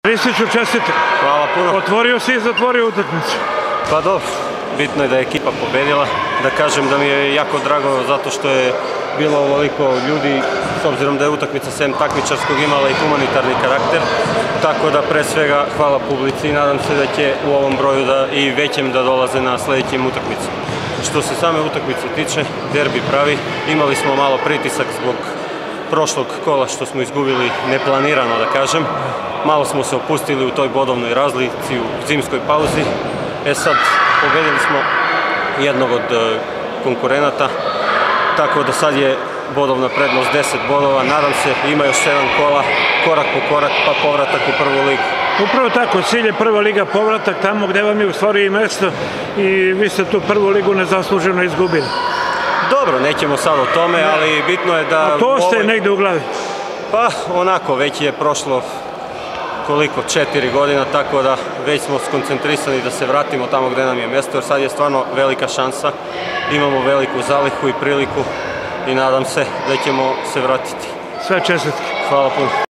Ristiću, čestite. Hvala puno. Otvorio si i zatvorio utakmicu. Pa dobro, bitno je da je ekipa pobedila. Da kažem da mi je jako drago zato što je bilo ovoliko ljudi, s obzirom da je utakmica sem takmičarskog imala i humanitarni karakter. Tako da pre svega hvala publici i nadam se da će u ovom broju i većem da dolaze na sledećim utakmicu. Što se same utakmice tiče, derbi pravi, imali smo malo pritisak zbog prošlog kola što smo izgubili neplanirano, da kažem. Malo smo se opustili u toj bodovnoj razlici u zimskoj pauzi. Sad, pobedili smo jednog od konkurenata, tako da sad je bodovna prednost 10 bodova. Nadam se, ima još 7 kola, korak po korak, pa povratak u prvu ligu. Upravo tako, cilj je prva liga, povratak tamo gde vam je u stvari i mesto i vi ste tu prvu ligu nezasluženo izgubili. Dobro, nećemo sad o tome, ali bitno je da... A to ostaje negde u glavi? Pa, onako, već je prošlo koliko, 4 godina, tako da već smo skoncentrisani da se vratimo tamo gde nam je mesto, jer sad je stvarno velika šansa, imamo veliku zalihu i priliku i nadam se da ćemo se vratiti. Sve čestitke. Hvala puno.